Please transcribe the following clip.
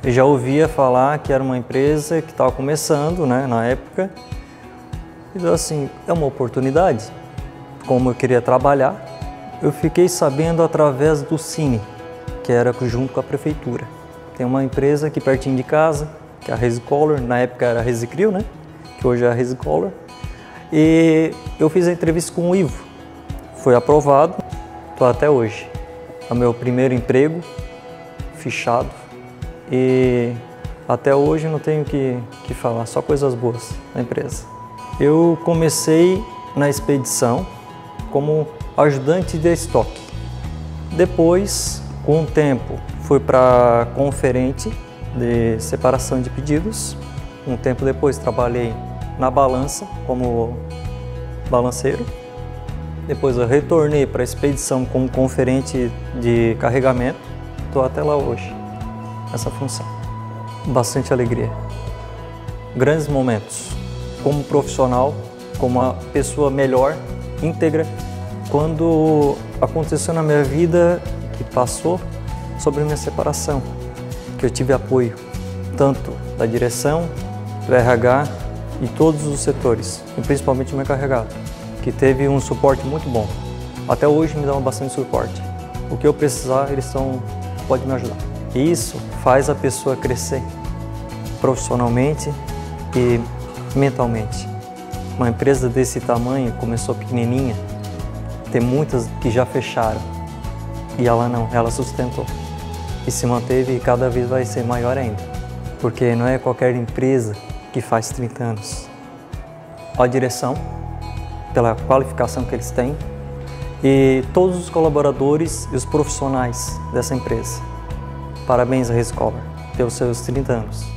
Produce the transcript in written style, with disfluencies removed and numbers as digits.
Eu já ouvia falar que era uma empresa que estava começando, né, na época. Então, assim, é uma oportunidade. Como eu queria trabalhar, eu fiquei sabendo através do Cine, que era junto com a prefeitura. Tem uma empresa aqui pertinho de casa, que é a Resicolor, na época era a Resicryl, né, que hoje é a Resicolor. E eu fiz a entrevista com o Ivo, foi aprovado, estou até hoje. É o meu primeiro emprego, fichado, e até hoje não tenho que falar, só coisas boas na empresa. Eu comecei na expedição como ajudante de estoque. Depois, com o tempo, fui para conferente de separação de pedidos. Um tempo depois trabalhei na balança como balanceiro. Depois eu retornei para a expedição como conferente de carregamento. Estou até lá hoje, nessa função. Bastante alegria. Grandes momentos, como profissional, como uma pessoa melhor, íntegra. Quando aconteceu na minha vida, que passou sobre a minha separação, que eu tive apoio, tanto da direção, do RH e todos os setores, e principalmente o meu encarregado, que teve um suporte muito bom. Até hoje me dão bastante suporte. O que eu precisar, eles podem me ajudar. E isso faz a pessoa crescer profissionalmente e mentalmente. Uma empresa desse tamanho começou pequenininha, tem muitas que já fecharam e ela não, ela sustentou e se manteve e cada vez vai ser maior ainda, porque não é qualquer empresa que faz 30 anos. A direção, pela qualificação que eles têm, e todos os colaboradores e os profissionais dessa empresa. Parabéns à Resicolor pelos seus 30 anos.